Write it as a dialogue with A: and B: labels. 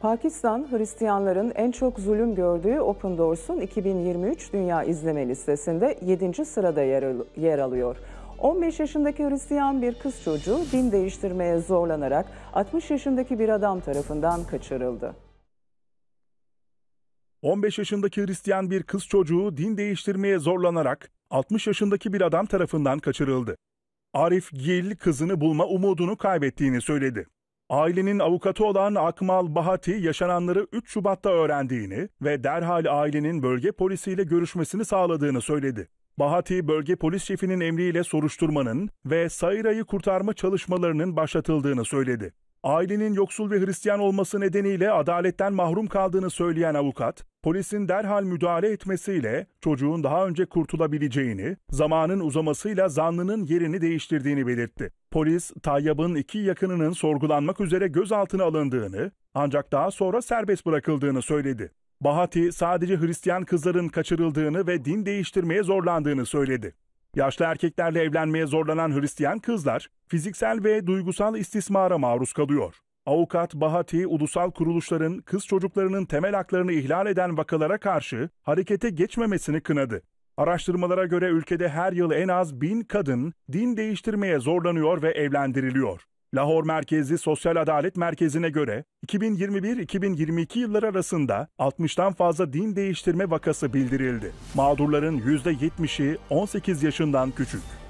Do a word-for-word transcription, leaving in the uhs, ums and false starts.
A: Pakistan, Hristiyanların en çok zulüm gördüğü Open Doors'un iki bin yirmi üç Dünya İzleme Listesi'nde yedinci sırada yer, al- yer alıyor. on beş yaşındaki Hristiyan bir kız çocuğu din değiştirmeye zorlanarak altmış yaşındaki bir adam tarafından kaçırıldı.
B: on beş yaşındaki Hristiyan bir kız çocuğu din değiştirmeye zorlanarak altmış yaşındaki bir adam tarafından kaçırıldı. Arif Gil kızını bulma umudunu kaybettiğini söyledi. Ailenin avukatı olan Akmal Bahati yaşananları üç Şubat'ta öğrendiğini ve derhal ailenin bölge polisiyle görüşmesini sağladığını söyledi. Bahati, bölge polis şefinin emriyle soruşturmanın ve Saira'yı kurtarma çalışmalarının başlatıldığını söyledi. Ailenin yoksul ve Hristiyan olması nedeniyle adaletten mahrum kaldığını söyleyen avukat, polisin derhal müdahale etmesiyle çocuğun daha önce kurtulabileceğini, zamanın uzamasıyla zanlının yerini değiştirdiğini belirtti. Polis, Tayyab'ın iki yakınının sorgulanmak üzere gözaltına alındığını, ancak daha sonra serbest bırakıldığını söyledi. Bahati, sadece Hristiyan kızların kaçırıldığını ve din değiştirmeye zorlandığını söyledi. Yaşlı erkeklerle evlenmeye zorlanan Hristiyan kızlar, fiziksel ve duygusal istismara maruz kalıyor. Avukat Bahati, ulusal kuruluşların kız çocuklarının temel haklarını ihlal eden vakalara karşı harekete geçmemesini kınadı. Araştırmalara göre ülkede her yıl en az bin kadın din değiştirmeye zorlanıyor ve evlendiriliyor. Lahor merkezli Sosyal Adalet Merkezi'ne göre iki bin yirmi bir iki bin yirmi iki yılları arasında altmıştan fazla din değiştirme vakası bildirildi. Mağdurların yüzde yetmişi on sekiz yaşından küçük.